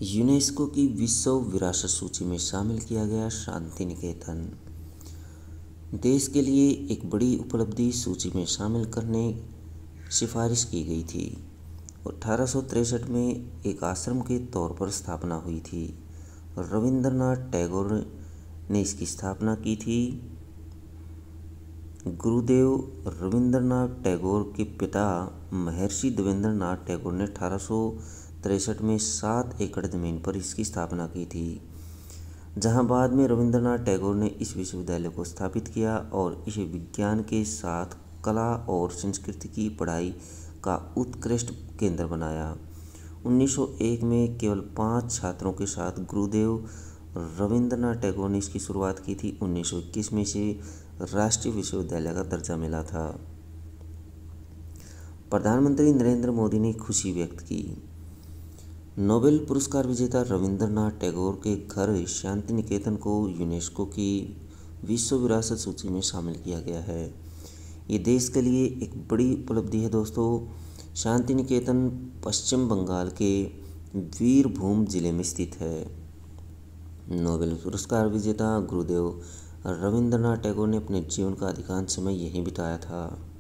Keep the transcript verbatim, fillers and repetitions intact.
UNESCO की विश्व विरासत सूची में शामिल किया गया शांति निकेतन। देश के लिए एक बड़ी उपलब्धि सूची में शामिल करने सिफारिश की गई थी। अठारह सौ तिरसठ में एक आश्रम के तौर पर स्थापना हुई थी। रविंद्रनाथ टैगोर ने इसकी स्थापना की थी। गुरुदेव रविंद्रनाथ टैगोर के पिता महर्षि देवेंद्रनाथ टैगोर ने अठारह सौ तिरसठ में सात एकड़ जमीन पर इसकी स्थापना की थी, जहां बाद में रविंद्रनाथ टैगोर ने इस विश्वविद्यालय को स्थापित किया और इसे विज्ञान के साथ कला और संस्कृति की पढ़ाई का उत्कृष्ट केंद्र बनाया। उन्नीस सौ एक में केवल पाँच छात्रों के साथ गुरुदेव रविंद्रनाथ टैगोर ने इसकी शुरुआत की थी। उन्नीस सौ इक्कीस में इसे राष्ट्रीय विश्वविद्यालय का दर्जा मिला था। प्रधानमंत्री नरेंद्र मोदी ने खुशी व्यक्त की। नोबेल पुरस्कार विजेता रविंद्रनाथ टैगोर के घर शांति निकेतन को यूनेस्को की विश्व विरासत सूची में शामिल किया गया है। ये देश के लिए एक बड़ी उपलब्धि है दोस्तों। शांति निकेतन पश्चिम बंगाल के वीरभूम जिले में स्थित है। नोबेल पुरस्कार विजेता गुरुदेव रविंद्रनाथ टैगोर ने अपने जीवन का अधिकांश समय यहीं बिताया था।